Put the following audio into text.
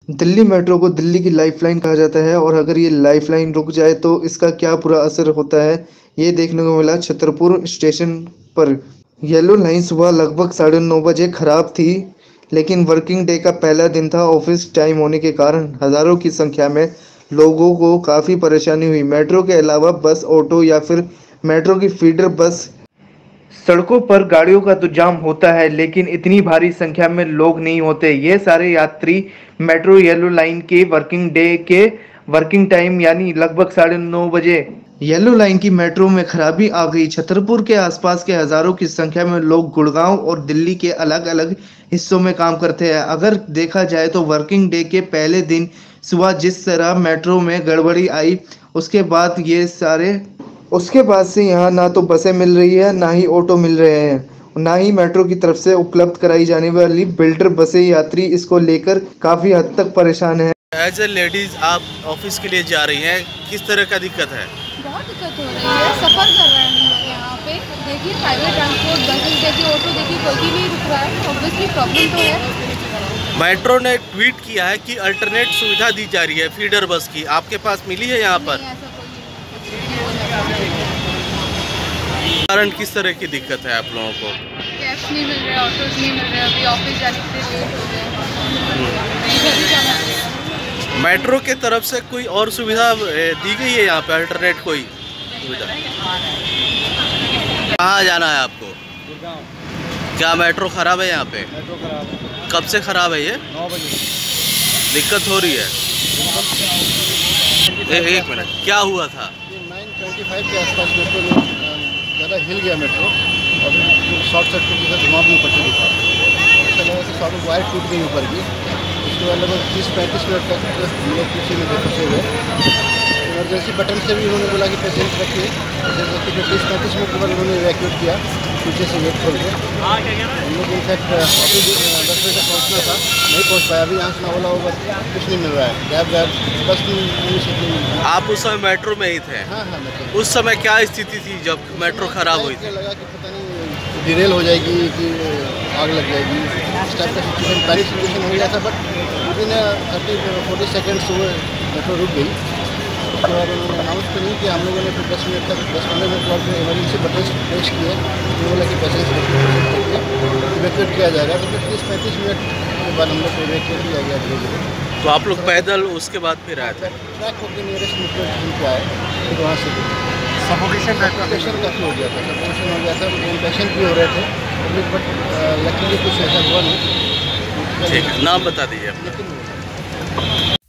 Delhi metro को दिल्ली की lifeline कहा जाता है और अगर ये लाइफलाइन रुक जाए तो इसका क्या बुरा असर होता है, ये देखने को मिला छतरपुर स्टेशन पर। येलो लाइन सुबह लगभग 9:30 बजे खराब थी, लेकिन वर्किंग डे का पहला दिन था। ऑफिस टाइम होने के कारण हजारों की संख्या में लोगों को काफ़ी परेशानी हुई। मेट्रो के अलावा बस, ऑटो या फिर मेट्रो की फीडर बस, सड़कों पर गाड़ियों का तो जाम होता है, लेकिन इतनी भारी संख्या में लोग नहीं होते। ये सारे यात्री मेट्रो येलो लाइन के वर्किंग डे के वर्किंग टाइम यानी लगभग 9:30 बजे येलो लाइन की मेट्रो में खराबी आ गई। छतरपुर के आसपास के हजारों की संख्या में लोग गुड़गांव और दिल्ली के अलग अलग हिस्सों में काम करते हैं। अगर देखा जाए तो वर्किंग डे के पहले दिन सुबह जिस तरह मेट्रो में गड़बड़ी आई, उसके बाद ये सारे उसके बाद से यहाँ ना तो बसें मिल रही है, ना ही ऑटो मिल रहे हैं, ना ही मेट्रो की तरफ से उपलब्ध कराई जाने वाली बिल्डर बसें। यात्री इसको लेकर काफ़ी हद तक परेशान हैं। एज ए लेडीज आप ऑफिस के लिए जा रही हैं, किस तरह का दिक्कत है? बहुत दिक्कत हो रही है। सफ़र कर रहे हैं हम लोग यहाँ पे। देखिए प्राइवेट ट्रांसपोर्ट, बसेस देखिए, ऑटो देखिए, कोई भी नहीं रुक रहा है। ऑब्वियसली प्रॉब्लम तो है। मेट्रो ने ट्वीट किया है कि अल्टरनेट सुविधा दी जा रही है फीडर बस की, आपके पास मिली है यहाँ पर? नहीं, ऐसा कोई कारण किस तरह की दिक्कत है आप लोगों को? कैब्स नहीं मिल रहे, ऑटोज नहीं मिल रहे। अभी ऑफिस जाने के लिए लेट हो गए, घर ही जाना पड़ेगा। मेट्रो के तरफ से कोई और सुविधा दी गई है यहाँ पे, अल्टरनेट कोई सुविधा? कहाँ जाना है आपको? क्या मेट्रो खराब है यहाँ पे? मेट्रो खराब है। कब से खराब है ये? 9 बजे। दिक्कत हो रही है? एक मिनट, क्या हुआ था? 9:25 के आसपास मेट्रो में ज़्यादा हिल गया मेट्रो और शॉर्ट सर्किट जैसा धुआं भी ऊपर से दिखा। ऐसा लगा कि शॉर्ट वायर टूट गई ऊपर की। उसके बाद लगभग 30-35 मिनट तक हम लोग पीछे में फंसे हुए। इमरजेंसी बटन से भी उन्होंने बोला कि पेशेंट रखिए, पेशेंट रखिए। 30-35 मिनट के बाद उन्होंने इवैक्यूएट किया पीछे से गेट खोल के। हम लोग इनफैक्ट ऑफिस 10 बजे तक पहुँचना था, नहीं पहुँच पाया। अभी यहाँ से ना ओला उबर कुछ नहीं मिल रहा है। गैब बस नहीं सीट नहीं मिल रहा है। आप उस समय मेट्रो में ही थे? हाँ मेट्रो। उस समय क्या स्थिति थी जब मेट्रो खराब हुई थी? लगा कि पता नहीं डिरेल हो जाएगी कि आग लग जाएगी, इस टाइप का सिचुएशन, पैनिक सिचुएशन हो गया था। बट विदिन 30-40 सेकेंड्स वो मेट्रो रुक गई। उसके बाद उन्होंने अनाउंस तो नहीं किया। हम लोगों ने फिर 10 मिनट तक 10-15 मिनट बाद में इमरजेंसी बटन प्रेस किए। तो बोला कि पेशेंट इवैक्यूएट किया जाएगा। तो फिर 30-35 मिनट के बाद हम लोग को इवैक्यूएट किया गया धीरे धीरे। तो आप लोग पैदल उसके बाद फिर आए थे? ट्रैक होकर नियरेस्ट मेट्रो स्टेशन पे आए, फिर वहाँ से सफोकेशन काफ़ी हो गया था। सफोकेशन हो गया था, पेशेंट भी हो रहे थे। बट लकीली कुछ ऐसा हुआ नहीं। ठीक है, नाम बता दीजिए अपना। लेकिन